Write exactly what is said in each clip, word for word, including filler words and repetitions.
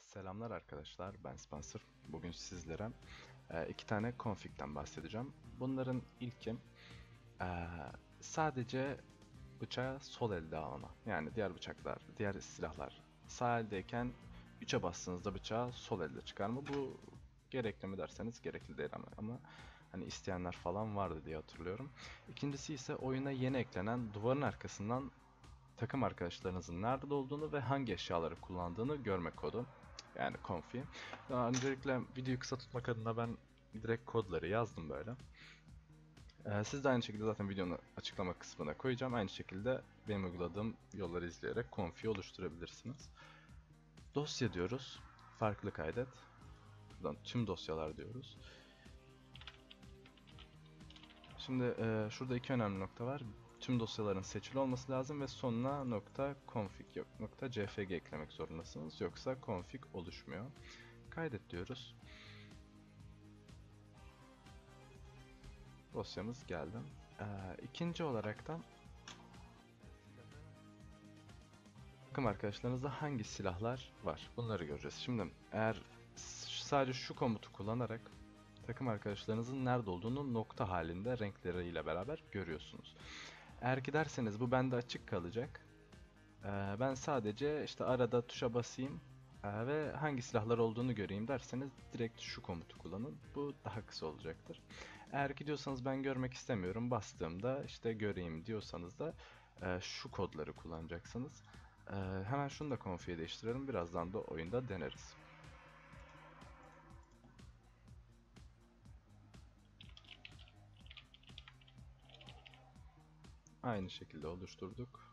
Selamlar arkadaşlar, ben Spencer. Bugün sizlere e, iki tane config'ten bahsedeceğim. Bunların ilki e, sadece bıçağı sol elde alma. Yani diğer bıçaklar, diğer silahlar sağ eldeyken üçe bastığınızda bıçağı sol elde çıkarma. Bu gerekli mi derseniz gerekli değil ama, ama hani isteyenler falan vardı diye hatırlıyorum. İkincisi ise oyuna yeni eklenen duvarın arkasından takım arkadaşlarınızın nerede olduğunu ve hangi eşyaları kullandığını görme kodu. Yani confi. Daha öncelikle videoyu kısa tutmak adına ben direkt kodları yazdım böyle. Ee, siz de aynı şekilde zaten videonun açıklama kısmına koyacağım. Aynı şekilde benim uyguladığım yolları izleyerek confi oluşturabilirsiniz. Dosya diyoruz. Farklı kaydet. Buradan tüm dosyalar diyoruz. Şimdi e, şurada iki önemli nokta var. Tüm dosyaların seçili olması lazım ve sonuna nokta .config yok nokta .cfg eklemek zorundasınız. Yoksa config oluşmuyor. Kaydet diyoruz. Dosyamız geldi. Ee, ikinci olarak da takım arkadaşlarınızda hangi silahlar var? Bunları göreceğiz. Şimdi eğer sadece şu komutu kullanarak takım arkadaşlarınızın nerede olduğunu nokta halinde renkleriyle beraber görüyorsunuz. Eğer giderseniz bu bende açık kalacak. Ee, ben sadece işte arada tuşa basayım e, ve hangi silahlar olduğunu göreyim derseniz direkt şu komutu kullanın. Bu daha kısa olacaktır. Eğer gidiyorsanız ben görmek istemiyorum bastığımda işte göreyim diyorsanız da e, şu kodları kullanacaksınız. E, hemen şunu da config'e değiştirelim. Birazdan da oyunda deneriz. Aynı şekilde oluşturduk.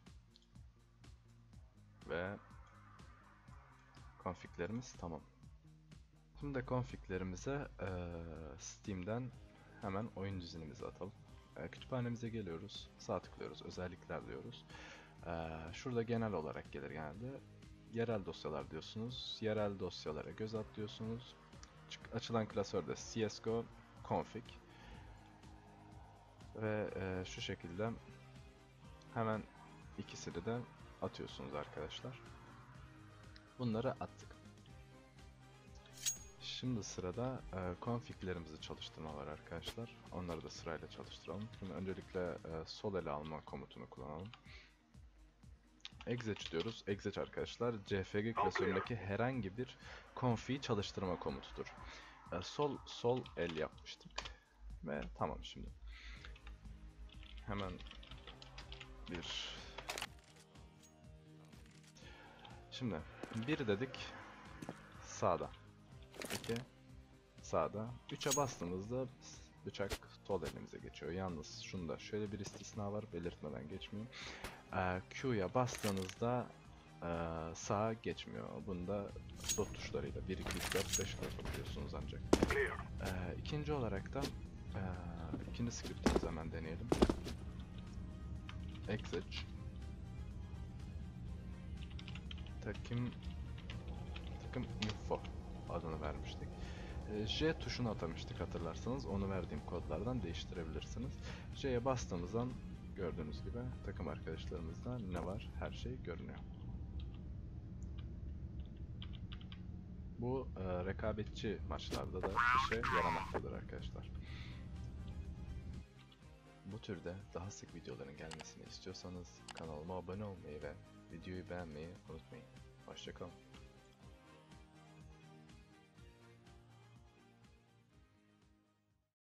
Ve config'lerimiz tamam. Şimdi de config'lerimize e, Steam'den hemen oyun düzenimizi atalım. E, kütüphanemize geliyoruz. Sağ tıklıyoruz. Özellikler diyoruz. E, şurada genel olarak gelir genelde. Yerel dosyalar diyorsunuz. Yerel dosyalara göz at diyorsunuz. Çık, açılan klasörde C S G O config. Ve e, şu şekilde hemen ikisini de atıyorsunuz arkadaşlar. Bunları attık. Şimdi sırada e, config'lerimizi çalıştırma var arkadaşlar. Onları da sırayla çalıştıralım. Şimdi öncelikle e, sol ele alma komutunu kullanalım. Exec diyoruz. Exec arkadaşlar C F G klasöründeki herhangi bir config çalıştırma komutudur. E, sol sol el yapmıştık. Ve tamam şimdi. Hemen bir Şimdi bir dedik sağda. iki sağda. üçe bastığımızda bıçak sol elimize geçiyor. Yalnız şunda şöyle bir istisna var, belirtmeden geçmiyor. Ee, Q'ya bastığınızda e, sağa geçmiyor. Bunda dot tuşlarıyla bir, iki, üç, dört, beş yapabiliyorsunuz ancak. Ee, ikinci olarak da e, ikinci scriptimizi hemen deneyelim. Exec takım takım info adını vermiştik. J tuşunu atamıştık hatırlarsanız. Onu verdiğim kodlardan değiştirebilirsiniz. J'ye bastığımızdan gördüğünüz gibi takım arkadaşlarımızda ne var? Her şey görünüyor. Bu e, rekabetçi maçlarda da işe yaramaktadır arkadaşlar. Bu türde daha sık videoların gelmesini istiyorsanız kanalıma abone olmayı ve videoyu beğenmeyi unutmayın. Hoşça kalın.